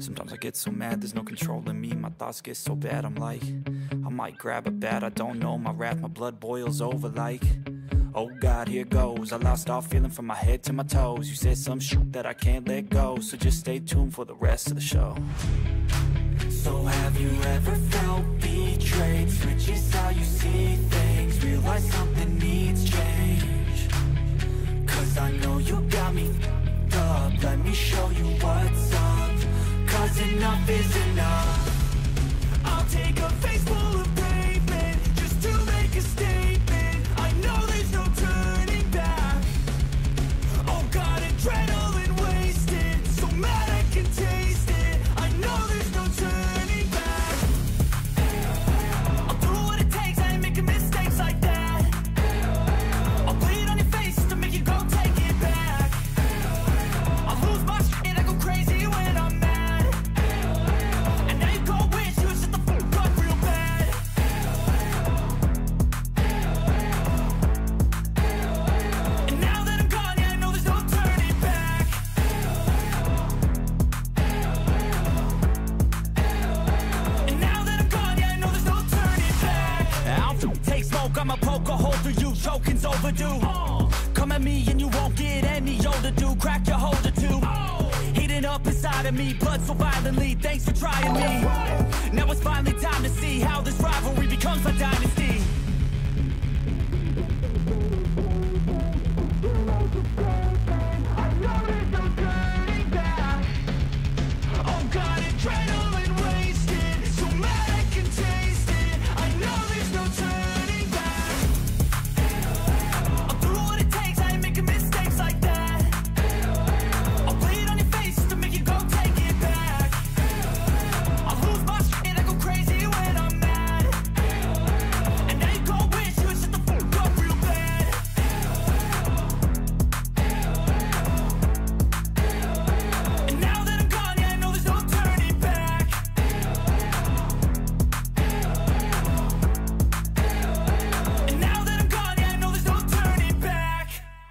Sometimes I get so mad, there's no controlling me. My thoughts get so bad, I'm like, I might grab a bat, I don't know. My wrath, my blood boils over like, oh God, here goes. I lost all feeling from my head to my toes. You said some shit that I can't let go, so just stay tuned for the rest of the show. So have you ever felt betrayed? Switches how you see things, realize something needs change. Cause I know you got me f***ed up. Let me show you what's up. Cause enough is enough. I'll take a face full of pavement just to make a statement. I know there's no turning back. Oh God, adrenaline wasted, so mad I can taste it. I know there's no turning back. I'll do what it takes, I ain't making mistakes like that. I'll bleed on your face to make you go take it back. I'll lose my shit and I go crazy when I'm mad. And now you go wish you would shut the fuck up real bad. And now that I'm gone, yeah, I know there's no turning back. And now that I'm gone, yeah, I know there's no turning back. I'll take smoke, I'ma poke a hole through you, choking's overdue. Come at me and you won't get any older, dude. Crack your holder too. Heating up inside of me, blood so violently. Thanks for trying me. Now it's finally time to see how this rivalry becomes a dynasty. Oh God, adrenaline wasted, so mad I can taste it. I know there's no turning back. I'll do what it takes, I ain't making mistakes like that. I'll bleed on your face to make you go take it back. I'll lose my shit and I go crazy when I'm mad. And now you go wish you would shut the fuck up real bad. And now that I'm gone, yeah, I know there's no turning back. And now that I'm gone, yeah, I know there's no turning back.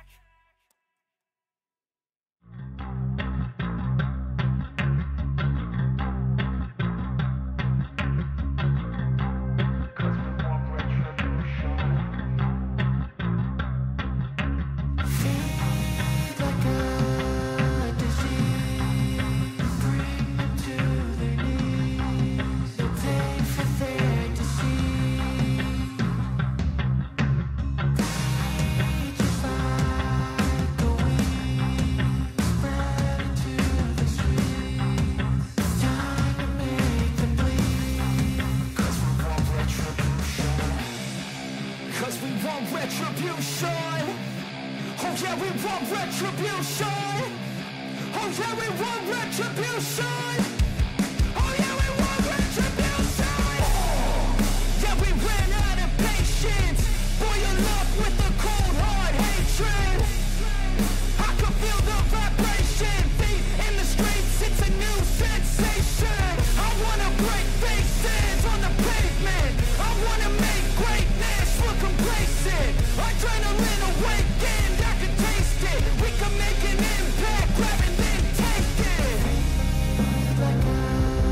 Cause we want retribution. Oh yeah, we want retribution. Oh yeah, we want retribution. Oh yeah, we want retribution. Yeah, we ran out of patience. Boil up with the cold hard hatred. I can feel the vibration. Feet in the streets, it's a new sensation. I wanna break faces on the pavement. I wanna make greatness look complacent. Adrenaline awakened, I can taste it. We can make an impact, grab and then take it. Like a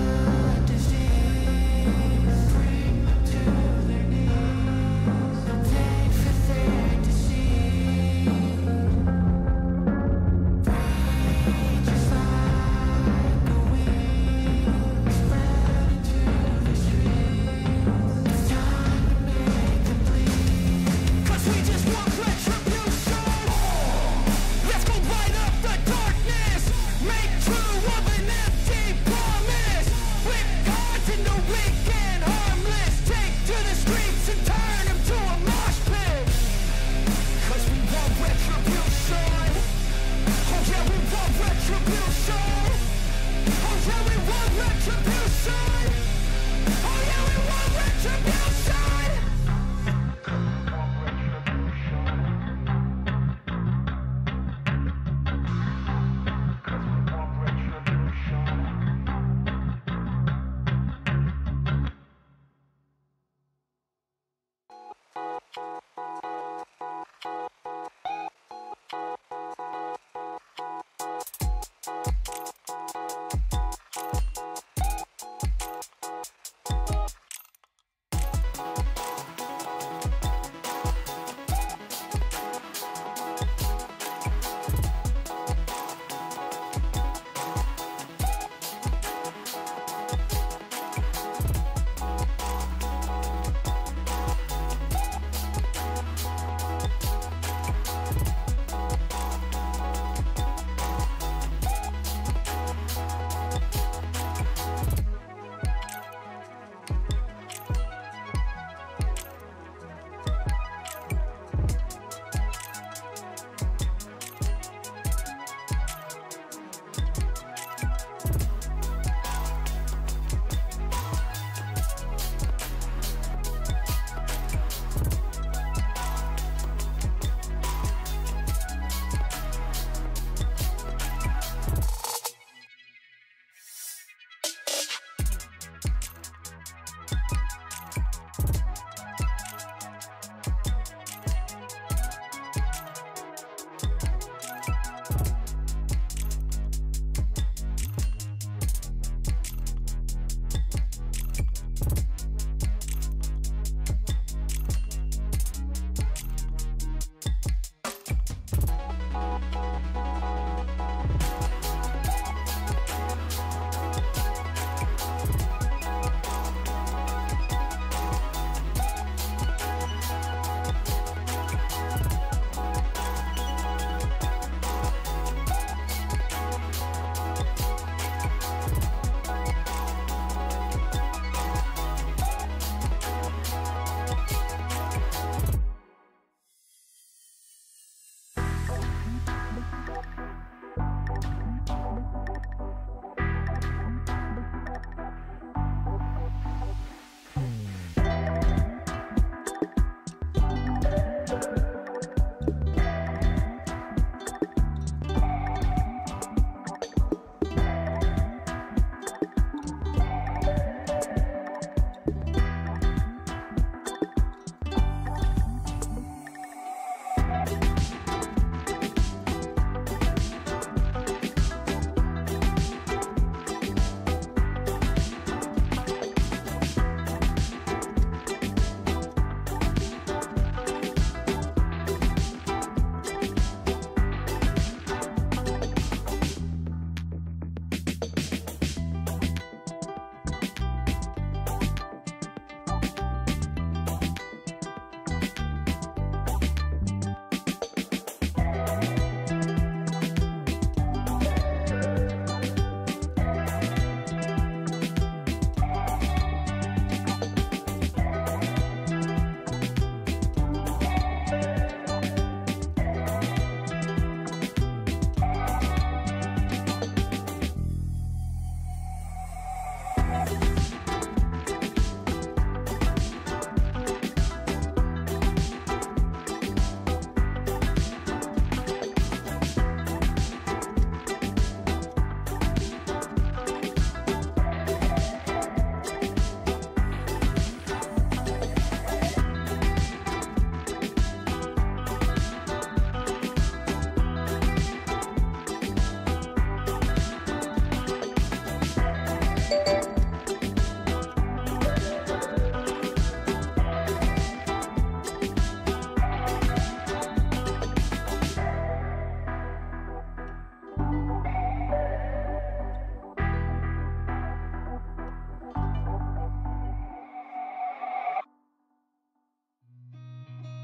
disease, bring them to their knees. Take for their disease. Rage is like a weed, spread into the streets. It's time to make them bleed. Cause we just want retribution. Let's go light up the darkness. Make true of an empty promise. With cards in the weak and harmless. Take to the streets and turn them to a mosh pit. Cause we want retribution. Oh yeah, we want retribution. Oh yeah, we want retribution. Oh yeah, we want retribution.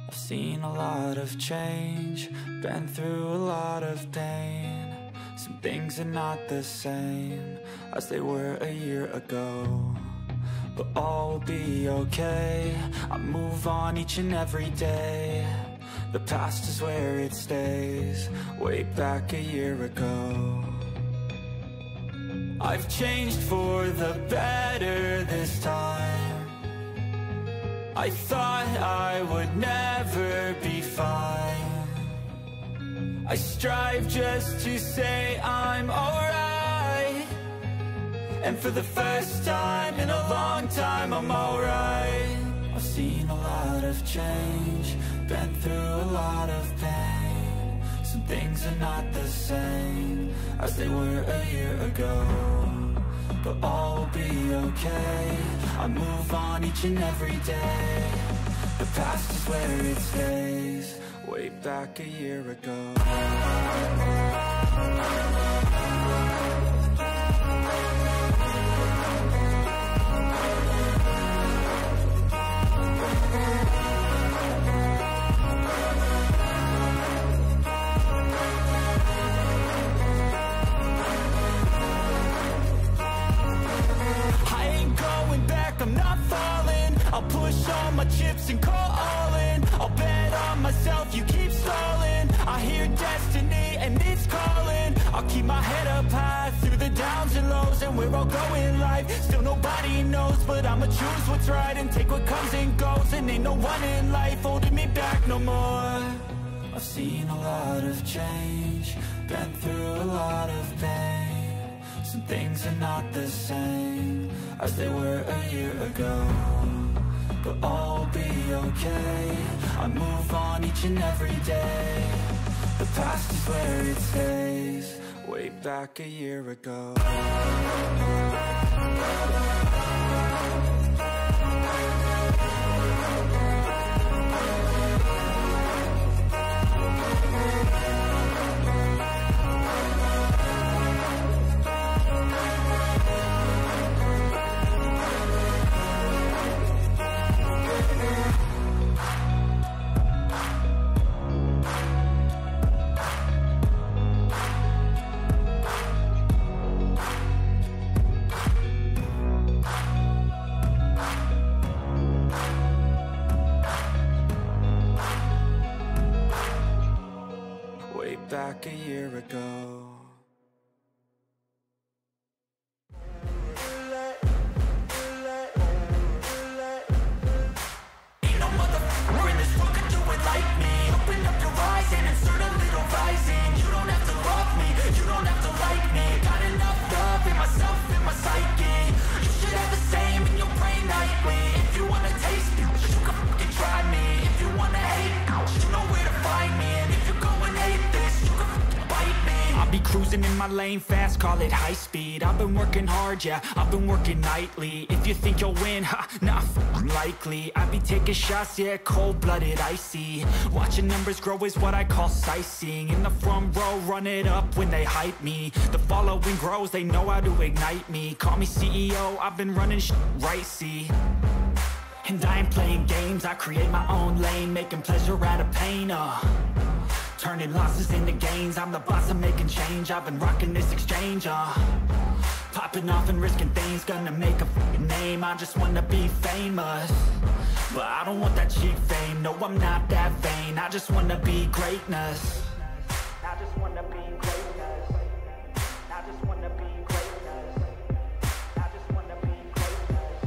I've seen a lot of change, been through a lot of pain. Some things are not the same as they were a year ago, but all will be okay. I move on each and every day. The past is where it stays, way back a year ago. I've changed for the better this time. I thought I would never be fine. I strive just to say I'm alright, and for the first time in a long time I'm alright. I've seen a lot of change, been through a lot of pain. Some things are not the same as they were a year ago, but all will be okay. I move on each and every day. The past is where it stays, way back a year ago. I'm not falling, I'll push all my chips and call all in. I'll bet on myself, you keep stalling. I hear destiny and it's calling. I'll keep my head up high through the downs and lows, and we're all going in life, still nobody knows. But I'ma choose what's right and take what comes and goes, and ain't no one in life holding me back no more. I've seen a lot of change, been through a lot of pain. Some things are not the same as they were a year ago, but all will be okay. I move on each and every day. The past is where it stays, way back a year ago. Back a year ago. Ain't no motherfucker in this world could do it like me. Open up your eyes and insert a little rising. You don't have to love me, you don't have to like me. Got enough love in myself, in my psyche. You should have the same in your brain nightly. If you wanna taste me, you can fucking try me. If you wanna hate, you know where to find me. And if you're going hate this, you can fucking bite me. I'll be cruising in my lane fast, call it high speed. I've been working hard, yeah, I've been working nightly. If you think you'll win, ha, not likely. I be taking shots, yeah, cold-blooded, icy. Watching numbers grow is what I call sightseeing. In the front row, run it up when they hype me. The following grows, they know how to ignite me. Call me CEO, I've been running shit right, see. And I ain't playing games, I create my own lane, making pleasure out of pain, turning losses into gains. I'm the boss, I'm making change. I've been rocking this exchange, popping off and risking things. Gonna make a fucking name, I just wanna be famous. But I don't want that cheap fame, no I'm not that vain. I just wanna be greatness. I just wanna be greatness. I just wanna be greatness. I just wanna be greatness.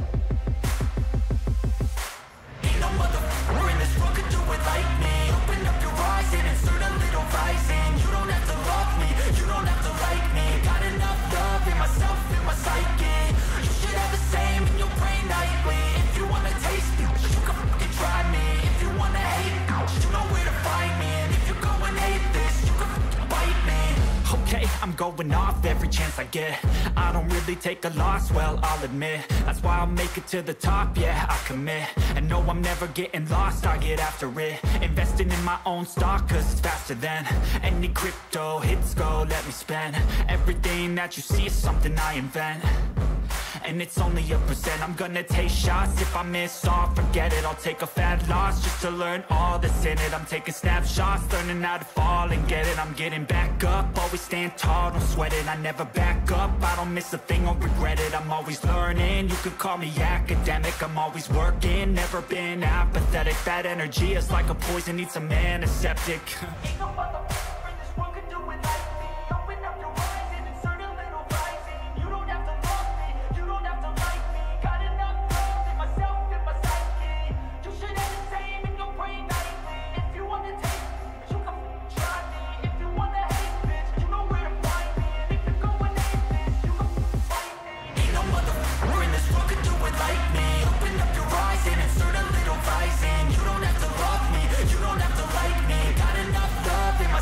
Ain't no motherfucker in this world could do it like me. Open up your eyes and insert a little rising. You don't have to love me, you don't have to like me. Got enough love in myself, in my psyche. You should have the same in your brain nightly. If you wanna taste me, you can fucking try me. If you wanna hate, you know where to find me. And if you're going hate this, you can fucking bite me. Okay, I'm going off every chance I get. I don't really take a loss, well, I'll admit. That's why I'll make it to the top, yeah, I commit. And no, I'm never getting lost, I get after it. Investing in my own stock, cause it's faster than any crypto hits go, let me spend. Everything that you see is something I invent. and it's only a percent. I'm gonna take shots, if I miss all, forget it. I'll take a fat loss just to learn all that's in it. I'm taking snapshots, learning how to fall and get it. I'm getting back up, always stand tall, don't sweat it. I never back up, I don't miss a thing, I'll regret it. I'm always learning, you could call me academic. I'm always working, never been apathetic. That energy is like a poison, needs some antiseptic. Ain't no motherfucker in this world could do it like me. Open up your eyes and insert a little rising. You don't have to love me, you don't have to like me. Got enough love in myself and my psyche. You should have the same in your brain nightly. If you want to take me, you can try me. If you want to hate, bitch, you know where to find me. And if you're going hate, bitch, you can fight me. Ain't no motherfucker in this world could do it like me. Open up your eyes and insert a little rising. You don't have to love me, you don't have to like me. Got enough love in my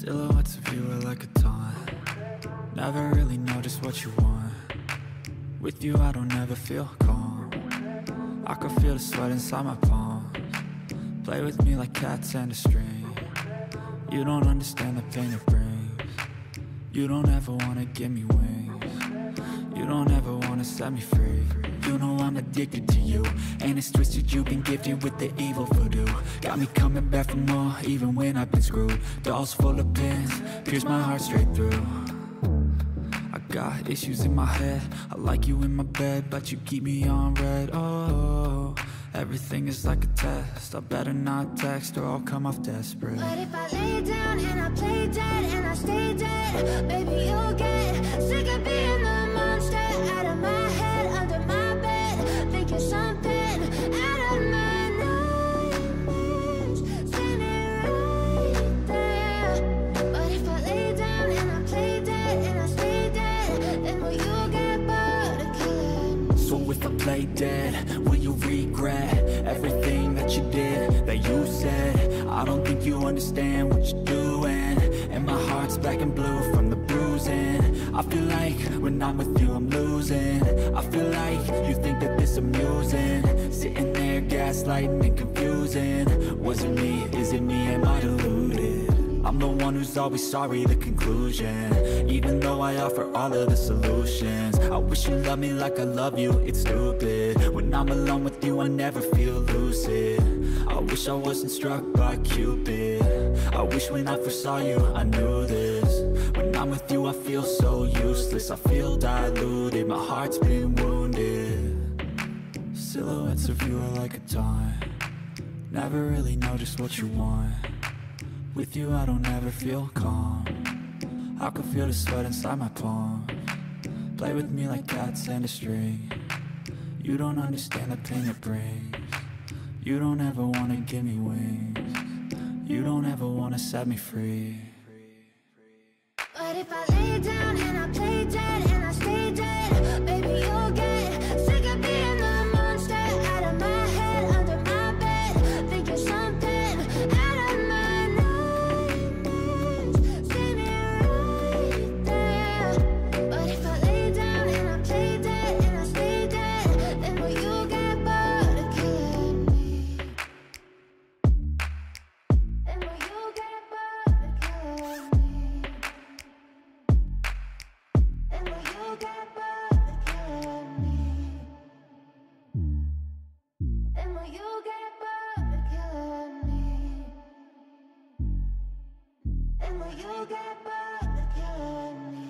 Silhouettes of you are like a taunt. Never really know just what you want. With you I don't ever feel calm. I can feel the sweat inside my palms. Play with me like cats and a string. You don't understand the pain it brings. You don't ever wanna give me wings. You don't ever wanna set me free. You know I'm addicted to you, and it's twisted, you've been gifted with the evil voodoo. Got me coming back for more, even when I've been screwed. Dolls full of pins, pierce my heart straight through. I got issues in my head, I like you in my bed, but you keep me on red. Oh, everything is like a test, I better not text or I'll come off desperate. But if I lay down and I play dead and I stay dead, baby you'll get sick of being the monster out of my head, under my bed, thinking something out of my nightmares, standing right there. But if I lay down and I play dead and I stay dead, then will you get bored of killing me? So if I play dead, will you regret everything that you did, that you said? I don't think you understand what you're doing, and my heart's black and blue from the bruising. I feel like when I'm with you I'm losing. I feel like you think that this amusing, sitting there gaslighting and confusing. Was it me? Is it me? Am I deluded? I'm the one who's always sorry, the conclusion, even though I offer all of the solutions. I wish you loved me like I love you, it's stupid. When I'm alone with you I never feel lucid. I wish I wasn't struck by Cupid. I wish when I first saw you I knew this. When I'm with you I feel so useless, I feel diluted, my heart's been wounded. Silhouettes of you are like a taunt. Never really know just what you want. With you I don't ever feel calm. I can feel the sweat inside my palms. Play with me like cats and a string. You don't understand the pain it brings. You don't ever wanna give me wings. You don't ever wanna set me free. But if I lay down and I play dead and I stay dead, baby you'll get sick of being the monster out of my head, under my bed, thinking something out of my nightmares, standing right there. But if I lay down and I play dead and I stay dead, then will you get bored of killing me? Then will you get bored of killing me? And will you get bored of killing me? And will you get bored of killing me? And will you get bored of killing me?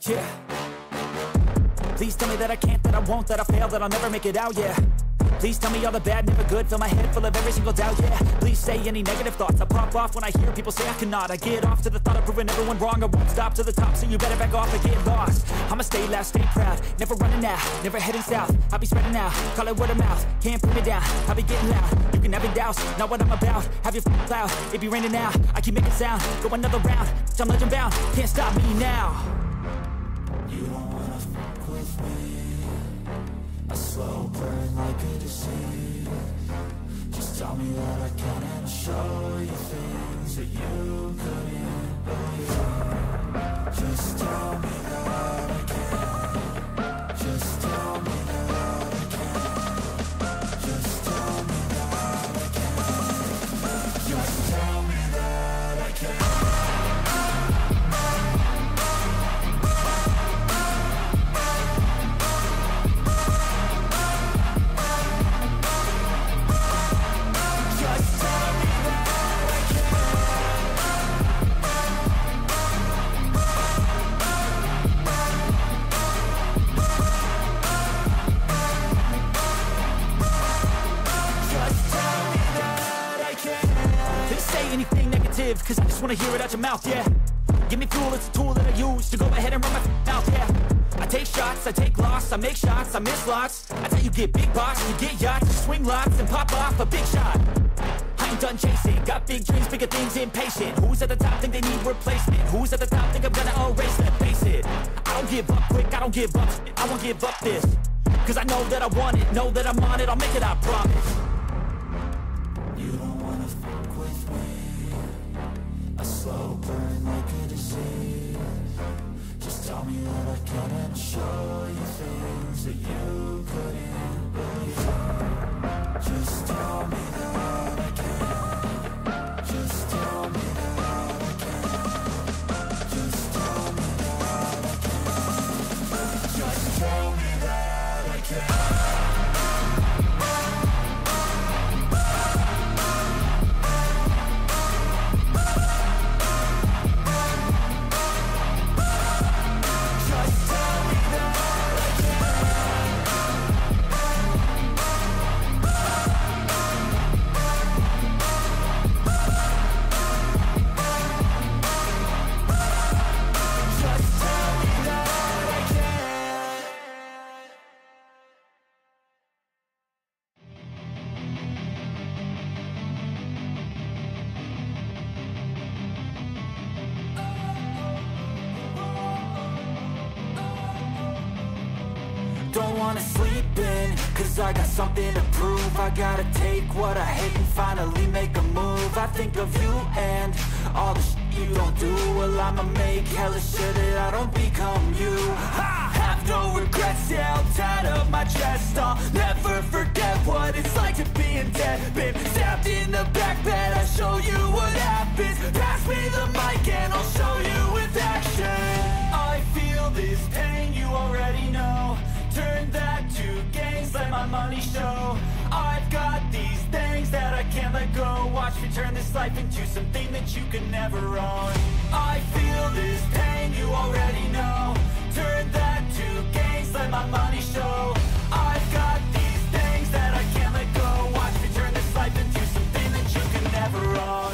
Yeah. Please tell me that I can't, that I won't, that I fail, that I'll never make it out, yeah. Please tell me all the bad, never good, fill my head full of every single doubt, yeah. Please say any negative thoughts, I pop off when I hear people say I cannot. I get off to the thought of proving everyone wrong, I won't stop to the top, so you better back off and get lost. I'ma stay loud, stay proud, never running out, never heading south. I'll be spreading out, call it word of mouth, can't put me down, I'll be getting loud. You can have it douse, not what I'm about, have your cloud, it be raining now, I keep making sound, go another round, I'm legend bound, can't stop me now. You don't wanna fuck with me, a slow burn like a disease. Just tell me that I can and I'll show you things that you couldn't believe. Just tell me that I can. Just tell me that I can. Just tell me that I can. Just tell me that I can. Cause I just wanna hear it out your mouth, yeah. Give me fuel, it's a tool that I use to go ahead and run my mouth, yeah. I take shots, I take loss, I make shots, I miss lots. That's how you get big box, you get yachts, you swing lots and pop off a big shot. I ain't done chasing, got big dreams, bigger things, impatient. Who's at the top think they need replacement? Who's at the top think I'm gonna erase them? Face it, I don't give up quick, I don't give up shit, I won't give up this. Cause I know that I want it, know that I'm on it, I'll make it, I promise. You don't wanna fuck with me, a slow burn like a disease. Just tell me that I can and I'll show you things that you couldn't believe. Just tell me that I can. Just tell me that I can. Just tell me that I can. Just tell me that I can. Don't wanna sleep in, cause I got something to prove. I gotta take what I hate and finally make a move. I think of you and all the shit you don't do. Well, I'ma make hella sure that I don't become you. I have no regrets, yeah, I'll tie up my chest. I'll never forget what it's like to be in debt. Been stabbed in the back bed, I'll show you what happens. Pass me the mic and I'll show you with action. I feel this pain, you already know. Turn that to gains, let my money show. I've got these things that I can't let go. Watch me turn this life into something that you can never own. I feel this pain, you already know. Turn that to gains, let my money show. I've got these things that I can't let go. Watch me turn this life into something that you can never own.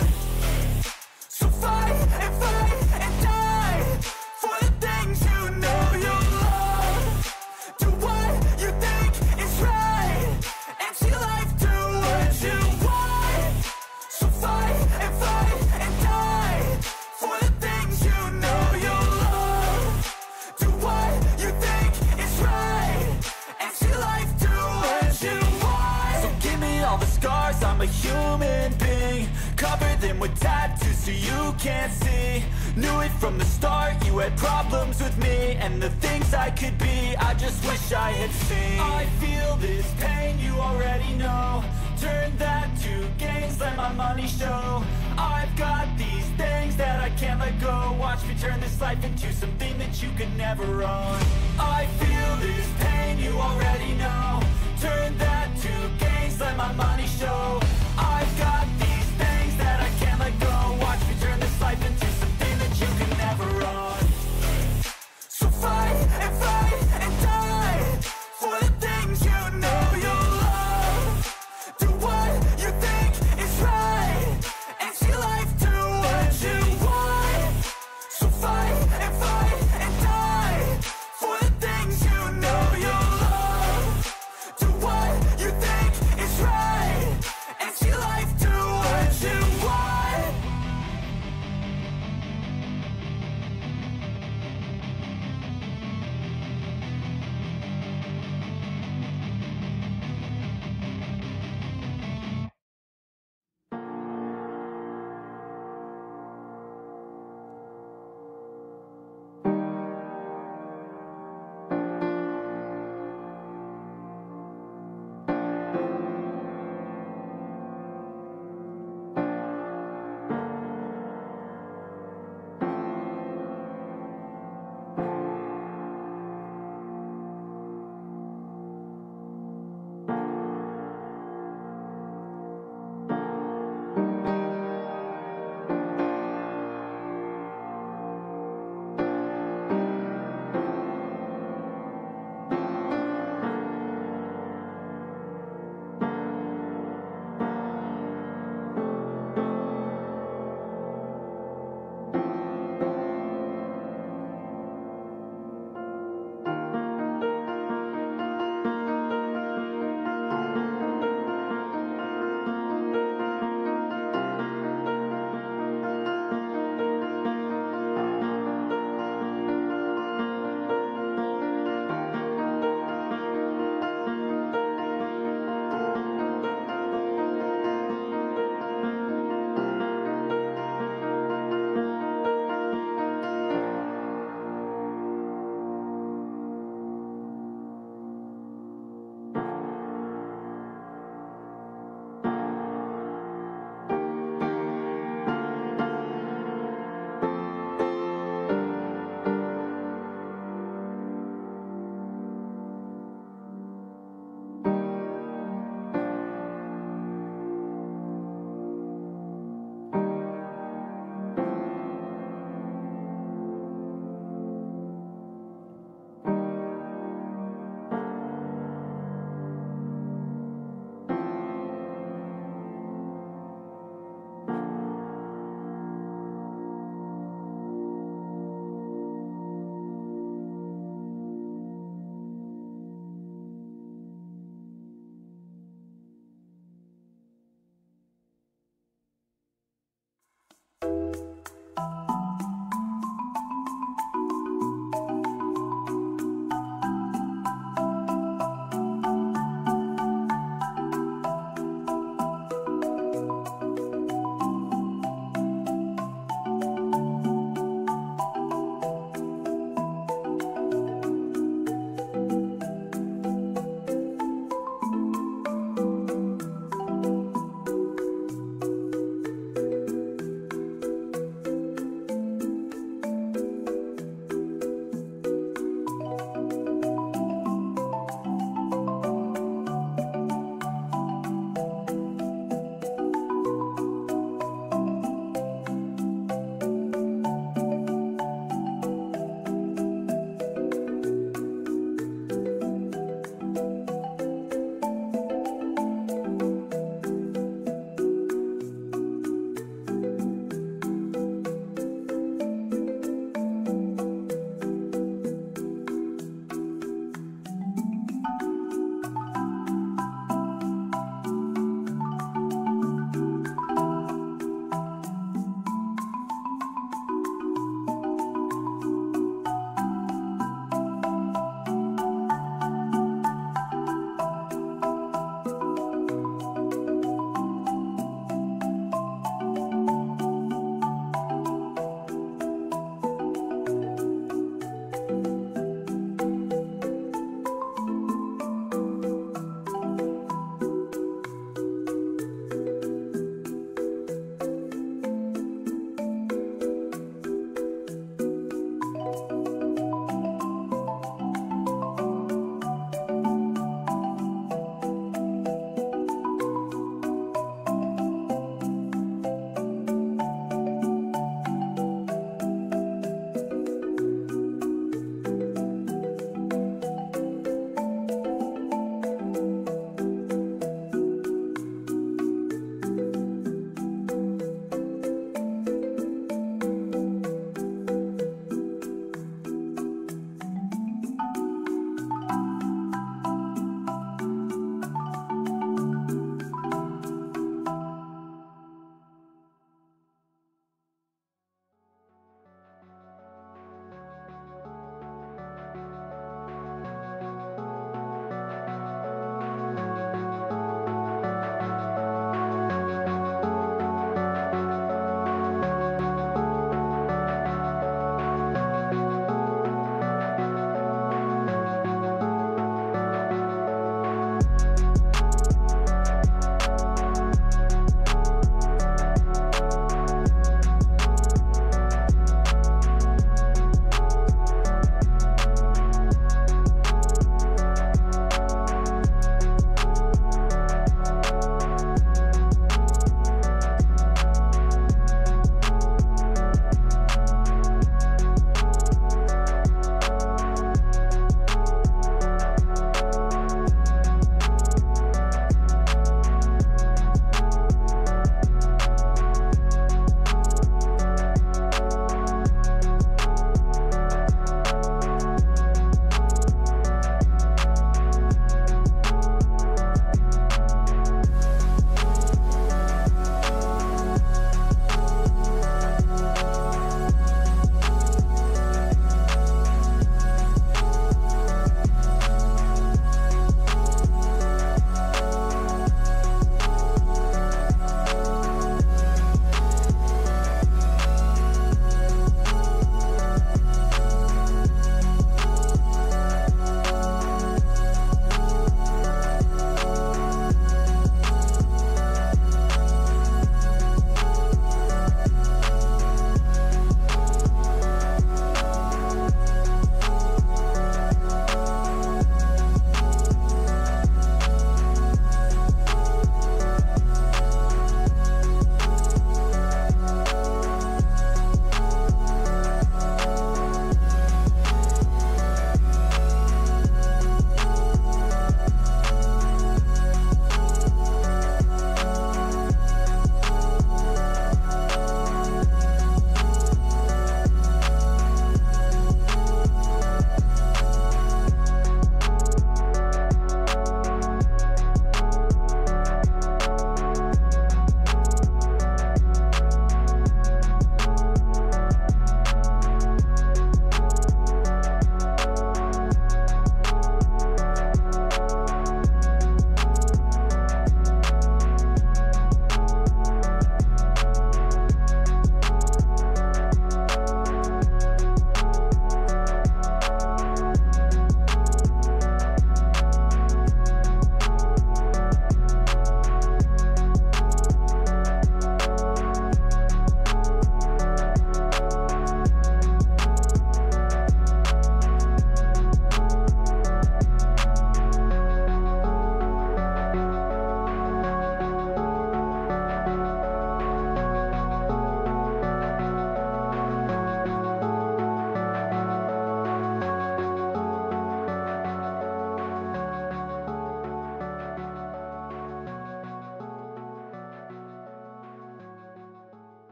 So fight and die for the things you know you love. Do what you think is right and see life do what you want. So fight and die for the things you know you love. Do what you think is right and see life do what you want. So give me all the scars, I'm a human being. Cover them with tattoos so you can't see. Knew it from the start, you had problems with me and the things I could be, I just wish I had seen. I feel this pain, you already know. Turn that to gains, let my money show. I've got these things that I can't let go. Watch me turn this life into something that you can never own. I feel this pain, you already know. Turn that to gains, let my money show. I've got these things that I can't let go. Watch me turn this life into something that you can never own. So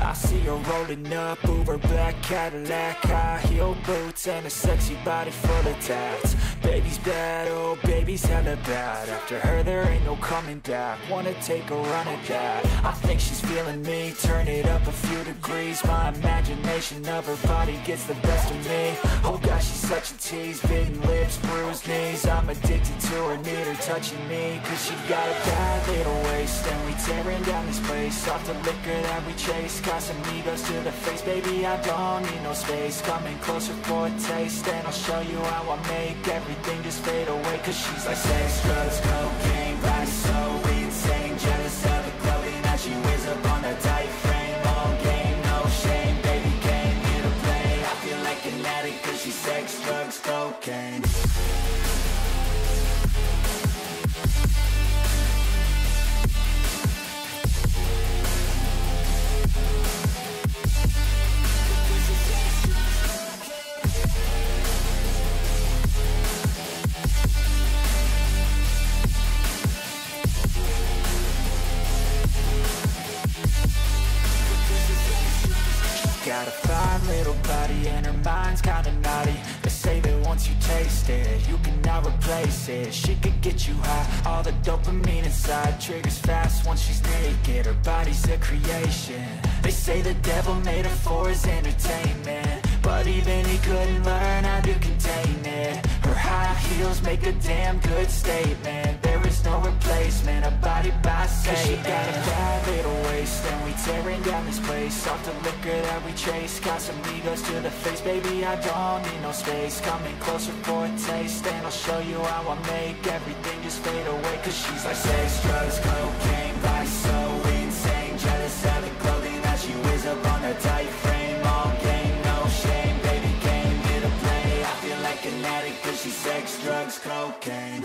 I see her rolling up, Uber black Cadillac, high heel boots and a sexy body full of tats. Baby's bad, oh baby's hella bad. After her there ain't no coming back. Wanna take a run at that. I think she's feeling me, turn it up a few degrees. My imagination of her body gets the best of me. Oh gosh, she's such a tease, bitten lips, bruised knees. I'm addicted to her, need her touching me. Cause she got a bad little waist, and we tearing down this place. Off the liquor that we chase, Casamigos to the face. Baby, I don't need no space. Coming closer for a taste, and I'll show you how I make everything just fade away. Cause she's like sex, drugs, cocaine, body so insane. Jealous of the clothing that she wears up on a tight frame. All game, no shame, baby came here to play. I feel like an addict cause she's sex, drugs, cocaine. Got a fine little body and her mind's kinda naughty. They say that once you taste it, you cannot replace it. She could get you high, all the dopamine inside triggers fast once she's naked. Her body's a creation. They say the devil made her for his entertainment, but even he couldn't learn how to contain it. Her high heels make a damn good statement. There is no replacement, a body by Satan. Cause she got a bad little waist, and we tearing down this place. Off the liquor that we chase, Casamigos to the face. Baby, I don't need no space. Coming closer for a taste, and I'll show you how I make everything just fade away. Cause she's like sex, drugs, cocaine, body so insane. Jealous of the clothing that she wears up on a tight frame. All game, no shame, baby came here to play. I feel like an addict cause she's sex, drugs, cocaine.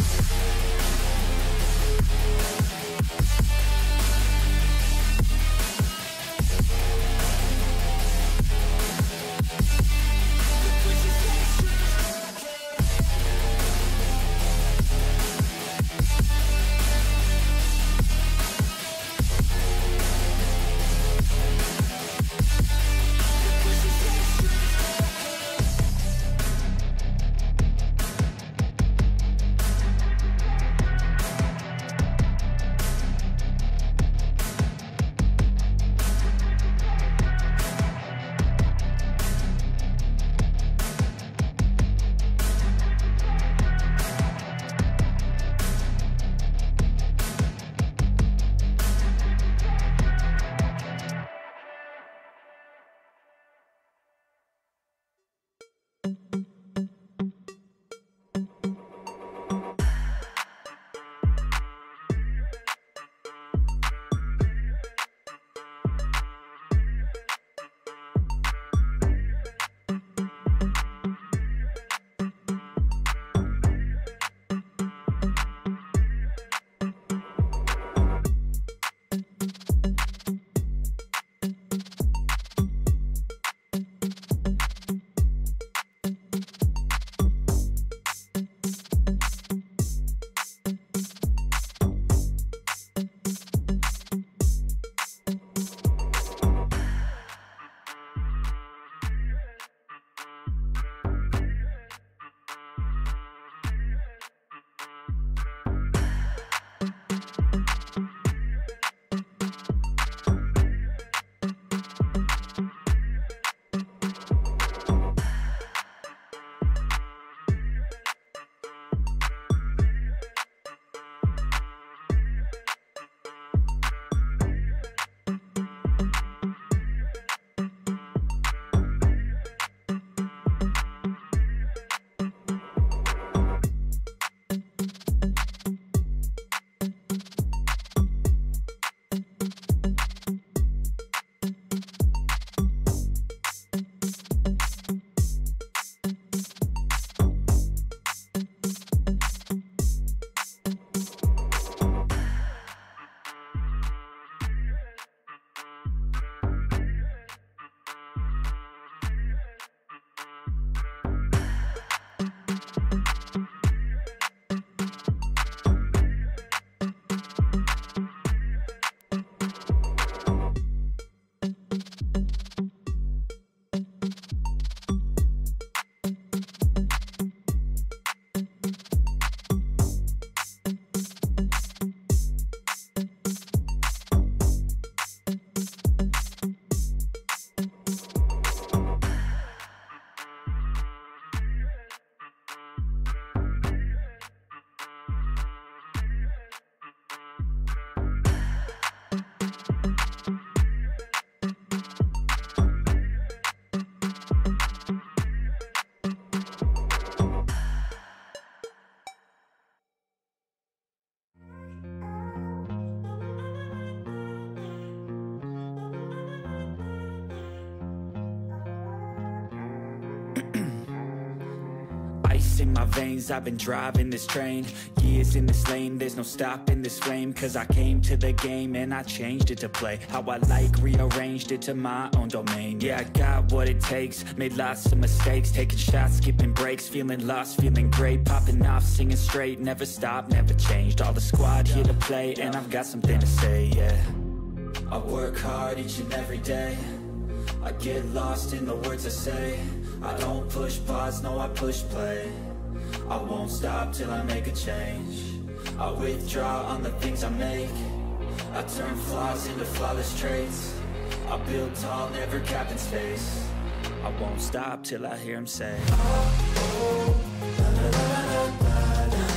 ice in my veins, I've been driving this train. Years in this lane, there's no stopping this flame. Cause I came to the game and I changed it to play how I like, rearranged it to my own domain. Yeah, I got what it takes, made lots of mistakes, taking shots, skipping breaks, feeling lost, feeling great, popping off, singing straight, never stopped, never changed. All the squad here to play, and I've got something to say, yeah. I work hard each and every day, I get lost in the words I say. I don't push pause, no I push play. I won't stop till I make a change. I withdraw on the things I make. I turn flaws into flawless traits. I build tall, never capped in space. I won't stop till I hear him say, oh, la, la, la, la, la, la.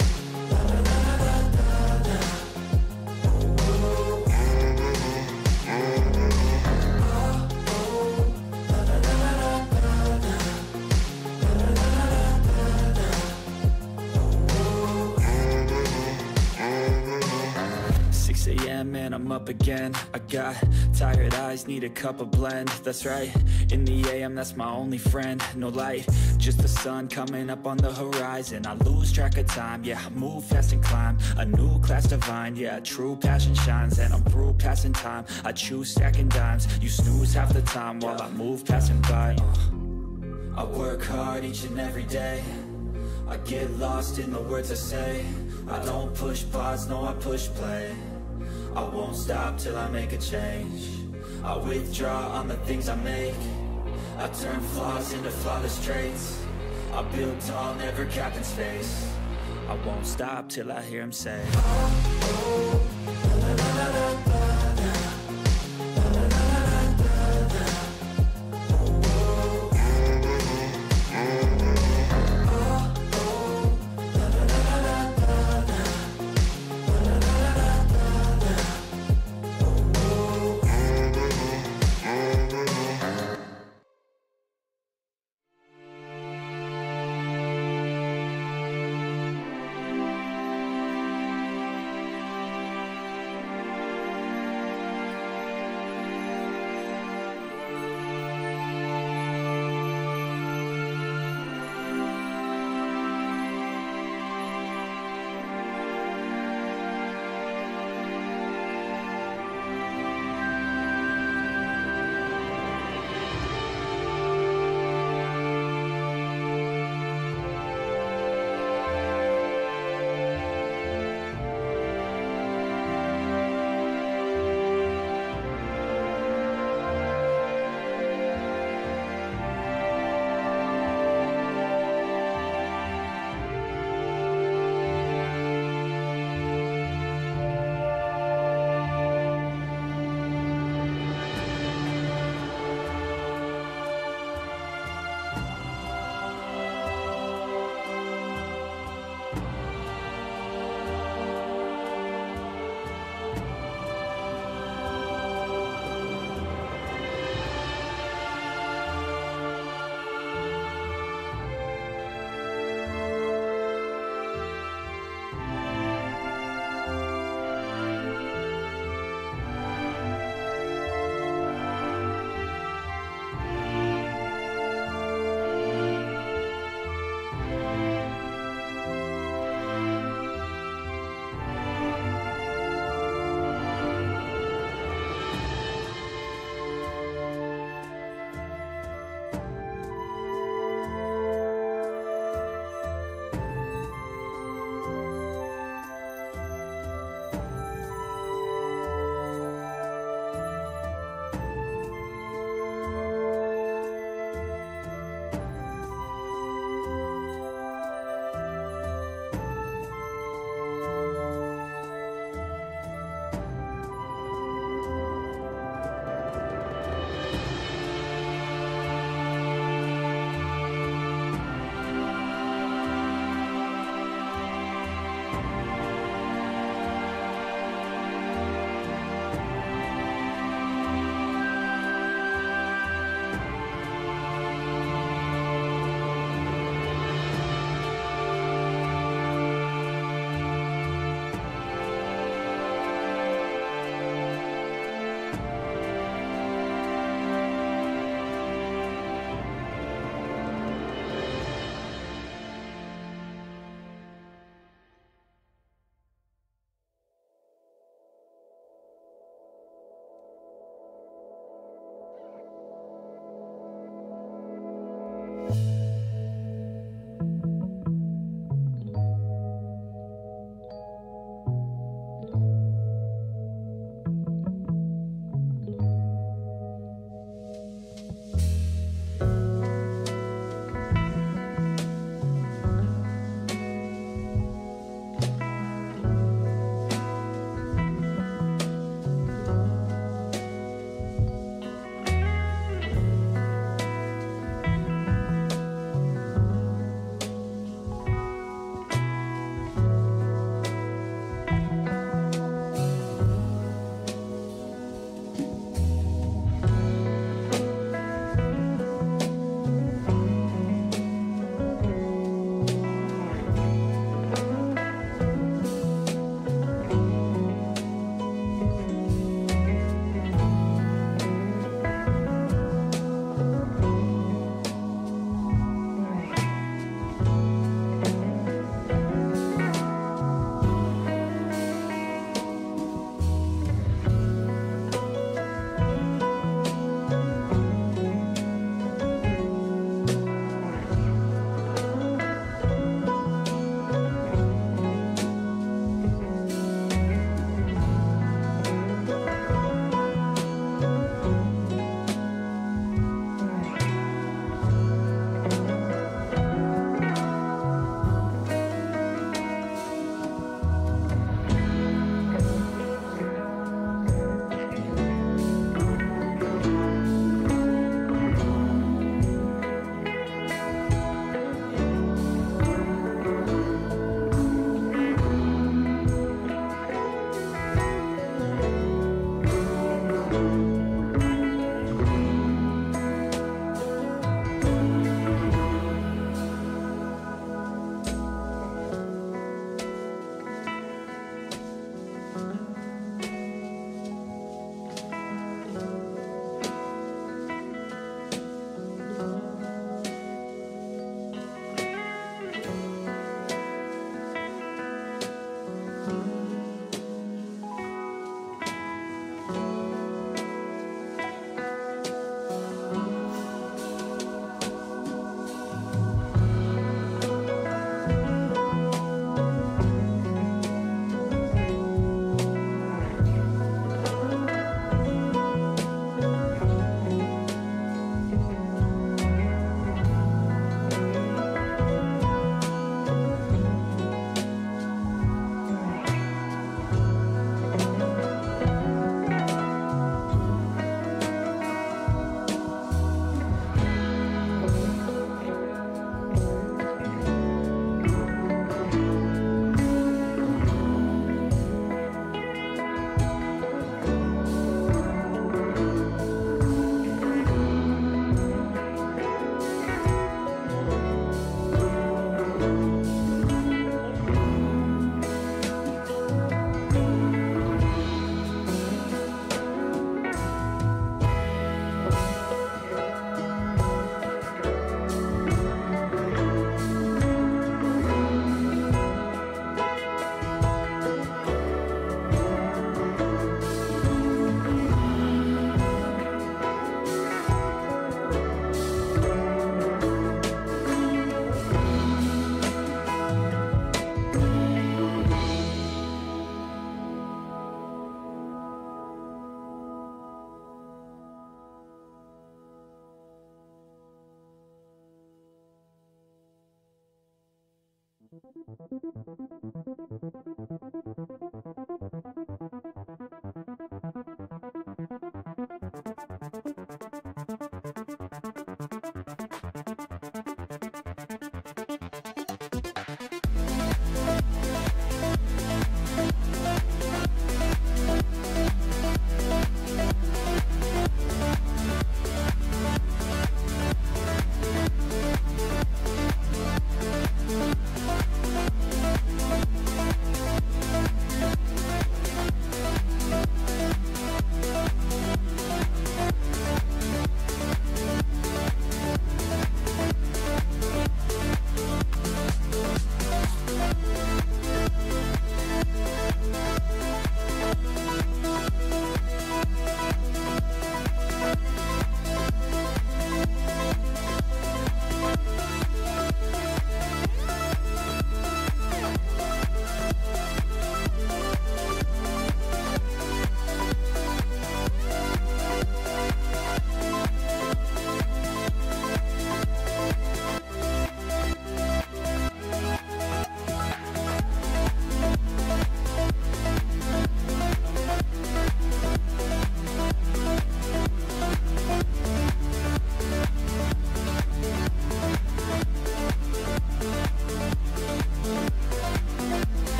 And I'm up again. I got tired eyes, need a cup of blend. That's right, in the AM, that's my only friend. No light, just the sun coming up on the horizon. I lose track of time, yeah, I move fast and climb a new class divine, yeah, true passion shines. And I'm through passing time, I choose stacking dimes. You snooze half the time while I move passing by. I work hard each and every day, I get lost in the words I say. I don't push pause, no I push play. I won't stop till I make a change. I withdraw on the things I make. I turn flaws into flawless traits. I build tall, never capped in space. I won't stop till I hear him say, oh, oh, la, la, la, la, la.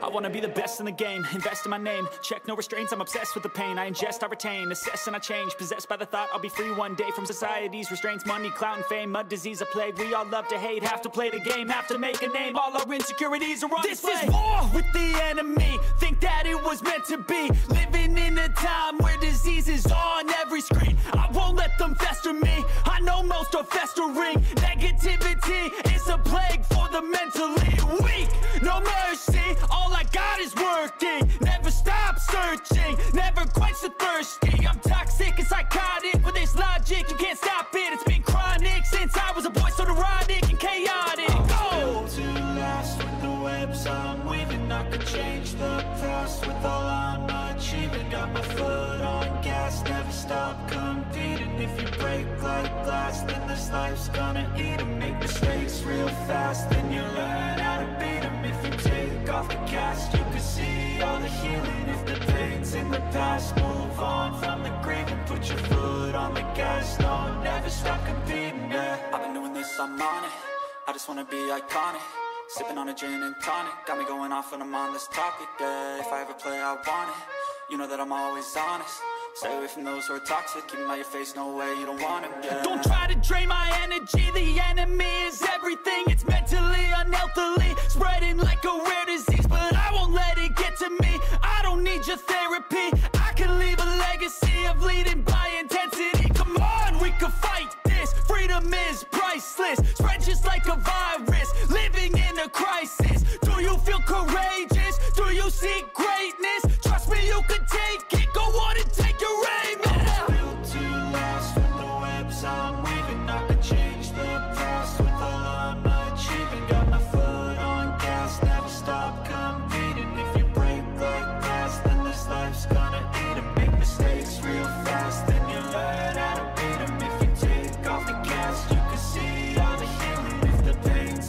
I wanna be the best in the game, invest in my name, check no restraints, I'm obsessed with the pain. I ingest, I retain, assess and I change, possessed by the thought I'll be free one day from society's restraints. Money, clout and fame, mud, disease, a plague. We all love to hate, have to play the game, have to make a name. All our insecurities are on display. This is war with the enemy, think that it was meant to be. Living in a time where disease is on every screen. I won't let them fester me, I know most are festering. Negativity is a plague for the mentally weak. No mercy, all I got is working. Never stop searching, never quench the thirsty. I'm toxic and psychotic with this logic, you can't stop it. It's been chronic since I was a boy, so neurotic and chaotic. I'm built to last with the webs I'm weaving. I could change the past with all I'm achieving. Got my foot on gas, never stop competing. If you break like glass, then this life's gonna eat 'em. Make mistakes real fast, then you learn how to beat 'em. If you take off the cast, you can see all the healing. If the pain's in the past, move on from the grieving. Put your foot on the gas, no, never stop competing, yeah. I've been doing this, I'm on it, I just wanna be iconic. Sipping on a gin and tonic, got me going off when I'm on this topic, yeah. If I ever play, I want it, you know that I'm always honest. Stay away from those who are toxic, keep 'em out your face, no way, you don't want 'em, yeah. Don't try to drain my energy, the enemy is everything. It's mentally, unhealthily, spreading like a rare disease. But I won't let it get to me, I don't need your therapy. I can leave a legacy of leading by intensity. Come on, we can fight this, freedom is priceless. Spread just like a virus, living in a crisis. Do you feel courageous? Do you seek greatness? Trust me, you can take it, go on and take your aim, yeah. I'm built to last with the webs I'm weaving. I could change the past with all I'm achieving. Got my foot on gas, never stop competing. If you break like glass, then this life's gonna eat 'em. Make mistakes real fast, then you learn how to beat 'em. If you take off the gas, you can see all the healing. If the pain's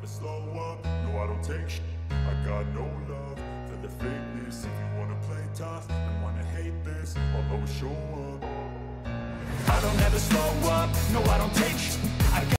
slow up, no I don't take shit. I got no love for the fakeness. If you wanna play tough and wanna hate this, I'll always show up. I don't ever slow up, no I don't take shit.